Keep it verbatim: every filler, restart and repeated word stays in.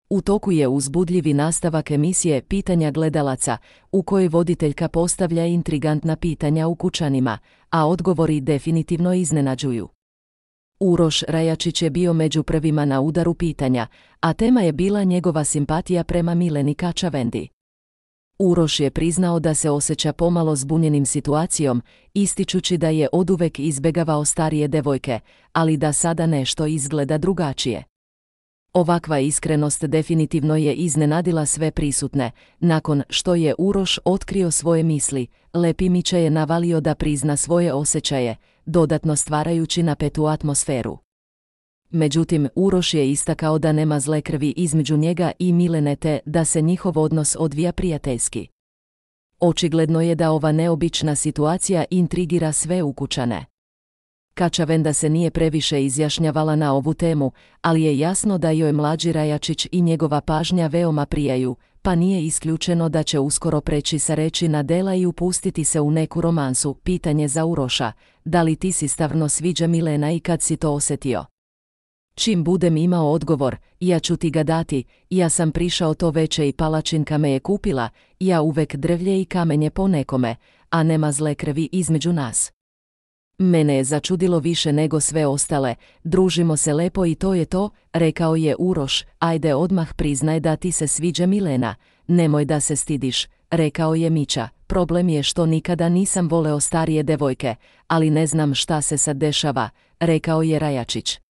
U toku je uzbudljivi nastavak emisije Pitanja gledalaca, u kojoj voditeljka postavlja intrigantna pitanja ukućanima, a odgovori definitivno iznenađuju. Uroš Rajačić je bio među prvima na udaru pitanja, a tema je bila njegova simpatija prema Mileni Kačavendi. Uroš je priznao da se osjeća pomalo zbunjenim situacijom, ističući da je oduvek izbjegavao starije devojke, ali da sada nešto izgleda drugačije. Ovakva iskrenost definitivno je iznenadila sve prisutne. Nakon što je Uroš otkrio svoje misli, Lepi Mića je navalio da prizna svoje osjećaje, dodatno stvarajući napetu atmosferu. Međutim, Uroš je istakao da nema zle krvi između njega i Milene te da se njihov odnos odvija prijateljski. Očigledno je da ova neobična situacija intrigira sve ukućane. Kačavenda se nije previše izjašnjavala na ovu temu, ali je jasno da joj mlađi Rajačić i njegova pažnja veoma prijaju, pa nije isključeno da će uskoro preći sa reči na dela i upustiti se u neku romansu. Pitanje za Uroša: da li ti si stvarno sviđa Milena i kad si to osjetio? Čim budem imao odgovor, ja ću ti ga dati. Ja sam prišao to veče i palačinka me je kupila, ja uvek drvlje i kamenje po nekome, a nema zle krvi između nas. Mene je začudilo više nego sve ostale. Družimo se lepo i to je to, rekao je Uroš. Ajde odmah priznaj da ti se sviđa Milena, nemoj da se stidiš, rekao je Mića. Problem je što nikada nisam voleo starije devojke, ali ne znam šta se sad dešava, rekao je Rajačić.